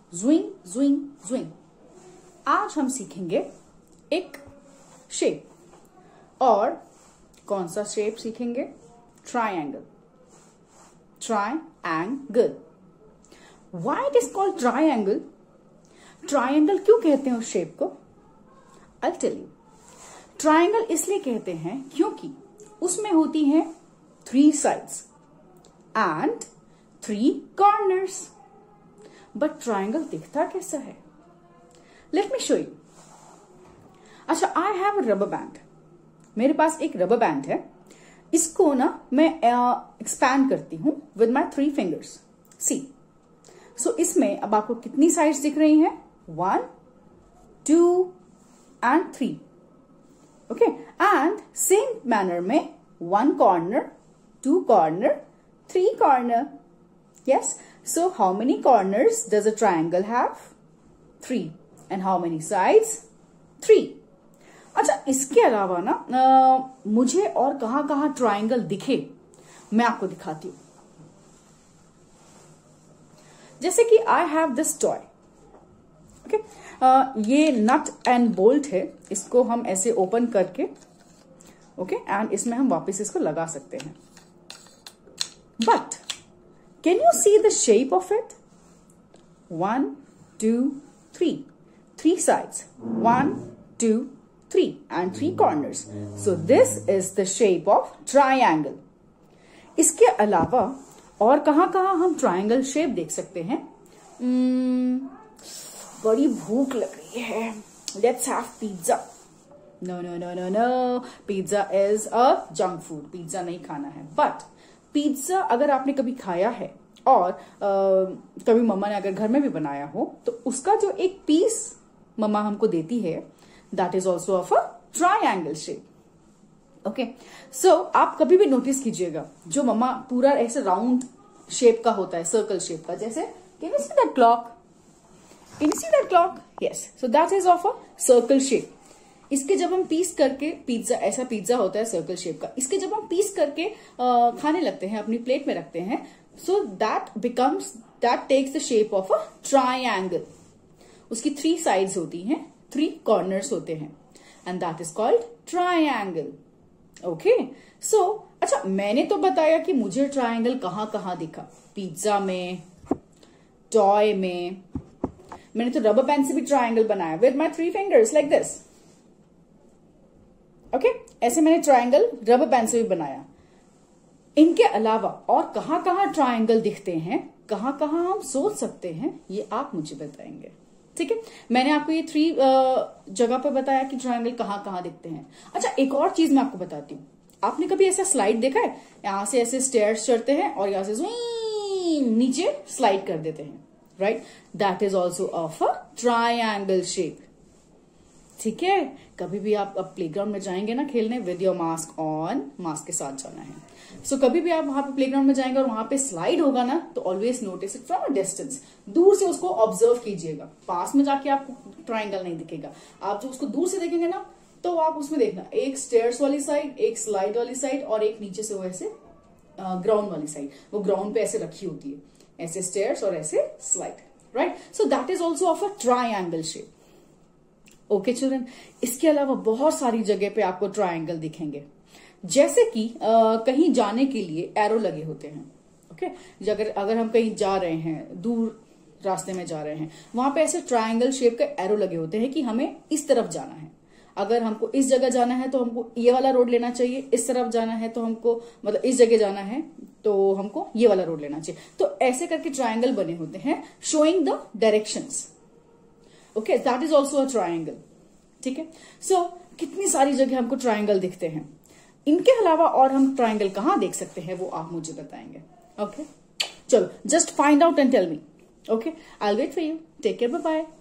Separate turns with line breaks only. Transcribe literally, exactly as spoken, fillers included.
ज़ुइंग ज़ुइंग ज़ुइंग। आज हम सीखेंगे एक शेप। और कौन सा शेप सीखेंगे? Triangle. Triangle. Why it is called triangle? Triangle क्यों कहते हैं उस शेप को? I tell you. ट्रायंगल इसलिए कहते हैं क्योंकि उसमें होती हैं three sides and three corners. But triangle दिखता कैसा है? Let me show you. अच्छा, I have a rubber band. मेरे पास एक रबर बैंड है। इसको ना मैं एक्सपैंड uh, करती हूं with my three fingers. See, so इसमें अब आपको कितनी साइड्स दिख रही हैं? One, two and three. Okay, and same manner में one corner, two corner, three corner. Yes. So how many corners does a triangle have? Three. And how many sides? Three. अच्छा, इसके अलावा ना आ, मुझे और कहां कहां ट्राइंगल दिखे मैं आपको दिखाती हूं। जैसे कि I have this toy. Okay, ये नट एंड बोल्ट है। इसको हम ऐसे ओपन करके ओके okay, एंड इसमें हम वापस इसको लगा सकते हैं। But can you see the shape of it? One, two, three. Three sides. One, two, three. And three corners. So this is the shape of triangle. इसके अलावा और कहां कहां हम ट्रायंगल शेप देख सकते हैं? hmm, बड़ी भूख लग रही है। Let's have pizza. No, no, no, no, no. Pizza is a junk food. Pizza नहीं खाना है। But पिज्जा अगर आपने कभी खाया है और आ, कभी मम्मा ने अगर घर में भी बनाया हो तो उसका जो एक पीस मम्मा हमको देती है, that is also of a triangle shape. Okay, so आप कभी भी नोटिस कीजिएगा, जो मम्मा पूरा ऐसे राउंड शेप का होता है, सर्कल शेप का, जैसे can you see that clock? Can you see that clock? Yes, so that is of a circle shape. इसके जब हम पीस करके पिज्जा, ऐसा पिज्जा होता है सर्कल शेप का, इसके जब हम पीस करके आ, खाने लगते हैं, अपनी प्लेट में रखते हैं, so that becomes that takes the shape of a triangle. उसकी थ्री साइड्स होती हैं, थ्री कॉर्नर्स होते हैं, and that is called triangle. Okay, so अच्छा, मैंने तो बताया कि मुझे ट्रायंगल कहां कहां दिखा। पिज्जा में, टॉय में, मैंने तो रबर बैंड से भी ट्रायंगल बनाया with my three fingers like this. Okay okay? ऐसे मैंने ट्रायंगल रबर बैंड से भी बनाया। इनके अलावा और कहां कहां ट्रायंगल दिखते हैं, कहां कहां हम सोच सकते हैं, ये आप मुझे बताएंगे। ठीक है, मैंने आपको ये थ्री जगह पे बताया कि ट्रायंगल कहां कहां दिखते हैं। अच्छा, एक और चीज मैं आपको बताती हूँ। आपने कभी ऐसा स्लाइड देखा है? यहां से ऐसे स्टेयर्स चढ़ते हैं और यहां से नीचे स्लाइड कर देते हैं, right? That is also of a triangle shape. ठीक है, कभी भी आप अब प्लेग्राउंड में जाएंगे ना खेलने, with your mask on, mask के साथ जाना है। सो so, कभी भी आप वहां पे प्लेग्राउंड में जाएंगे और वहां पे स्लाइड होगा ना, तो always notice it from a distance. दूर से उसको ऑब्जर्व कीजिएगा। पास में जाके आपको ट्रायंगल नहीं दिखेगा। आप जो उसको दूर से देखेंगे ना, तो आप उसमें देखना एक स्टेयर्स वाली साइड, एक स्लाइड वाली साइड और एक नीचे से वो ऐसे ग्राउंड वाली साइड, वो ग्राउंड पे ऐसे रखी होती है, ऐसे स्टेयर्स और ऐसे slide, right? So that is also of a triangle shape. Okay children, इसके अलावा बहुत सारी जगह पे आपको ट्रायंगल दिखेंगे। जैसे कि आ, कहीं जाने के लिए एरो लगे होते हैं। ओके, अगर अगर हम कहीं जा रहे हैं, दूर रास्ते में जा रहे हैं, वहां पे ऐसे ट्रायंगल शेप के एरो लगे होते हैं कि हमें इस तरफ जाना है। अगर हमको इस जगह जाना है तो हमको ये वाला रोड लेना चाहिए, इस तरफ जाना है तो हमको, मतलब इस जगह जाना है तो हमको ये वाला रोड लेना चाहिए। तो ऐसे करके ट्रायंगल बने होते हैं, showing the directions. Okay, that is also a triangle. ठीक है, सो so, कितनी सारी जगह हमको ट्रायंगल दिखते हैं। इनके अलावा और हम ट्रायंगल कहां देख सकते हैं, वो आप मुझे बताएंगे। Okay okay? चलो, just find out and tell me. Okay, I will wait for you. Take care, bye bye.